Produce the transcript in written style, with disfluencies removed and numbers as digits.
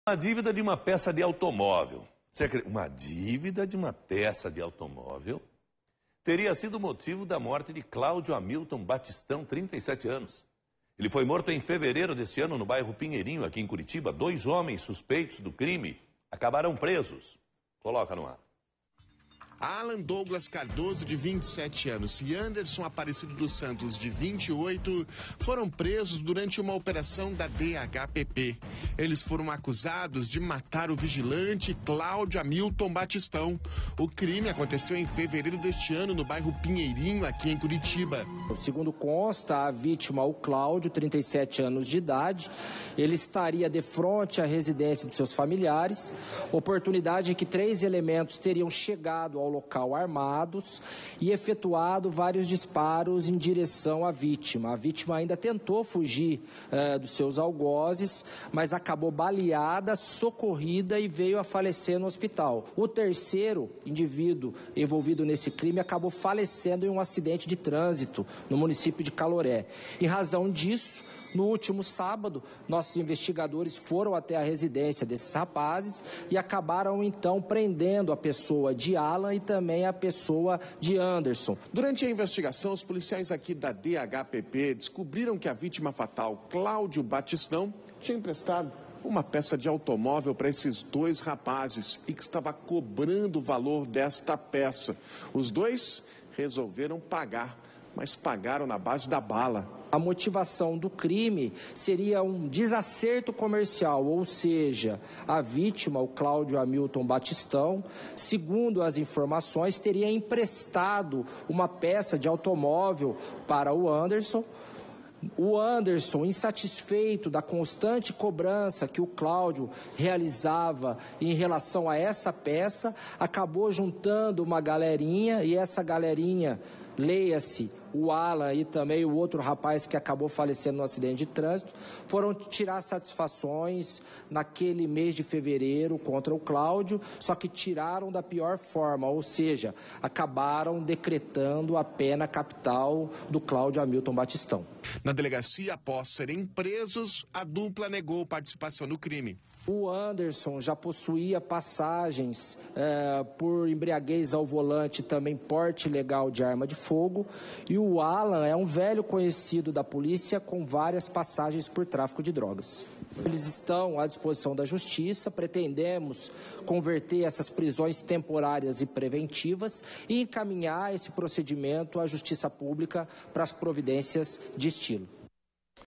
Uma dívida de uma peça de automóvel. Uma dívida de uma peça de automóvel teria sido motivo da morte de Cláudio Hamilton Batistão, 37 anos. Ele foi morto em fevereiro deste ano no bairro Pinheirinho, aqui em Curitiba. 2 homens suspeitos do crime acabaram presos. Coloca no ar. Alan Douglas Cardoso, de 27 anos, e Anderson Aparecido dos Santos, de 28, foram presos durante uma operação da DHPP. Eles foram acusados de matar o vigilante Cláudio Hamilton Batistão. O crime aconteceu em fevereiro deste ano no bairro Pinheirinho, aqui em Curitiba. Segundo consta, a vítima, o Cláudio, 37 anos de idade, ele estaria de frente à residência dos seus familiares, oportunidade em que 3 elementos teriam chegado ao local armados e efetuado vários disparos em direção à vítima. A vítima ainda tentou fugir dos seus algozes, mas acabou baleada, socorrida e veio a falecer no hospital. O terceiro indivíduo envolvido nesse crime acabou falecendo em um acidente de trânsito no município de Caloré. Em razão disso, no último sábado, nossos investigadores foram até a residência desses rapazes e acabaram então prendendo a pessoa de Alan e também a pessoa de Anderson. Durante a investigação, os policiais aqui da DHPP descobriram que a vítima fatal, Cláudio Batistão, tinha emprestado uma peça de automóvel para esses 2 rapazes e que estava cobrando o valor desta peça. Os 2 resolveram pagar, mas pagaram na base da bala. A motivação do crime seria um desacerto comercial, ou seja, a vítima, o Cláudio Hamilton Batistão, segundo as informações, teria emprestado uma peça de automóvel para o Anderson. O Anderson, insatisfeito da constante cobrança que o Cláudio realizava em relação a essa peça, acabou juntando uma galerinha e essa galerinha, leia-se, o Alan e também o outro rapaz que acabou falecendo no acidente de trânsito, foram tirar satisfações naquele mês de fevereiro contra o Cláudio, só que tiraram da pior forma, ou seja, acabaram decretando a pena capital do Cláudio Hamilton Batistão. Na delegacia, após serem presos, a dupla negou participação no crime. O Anderson já possuía passagens por embriaguez ao volante, também porte ilegal de arma de fogo, e o Alan é um velho conhecido da polícia com várias passagens por tráfico de drogas. Eles estão à disposição da justiça, pretendemos converter essas prisões temporárias e preventivas e encaminhar esse procedimento à justiça pública para as providências de estilo.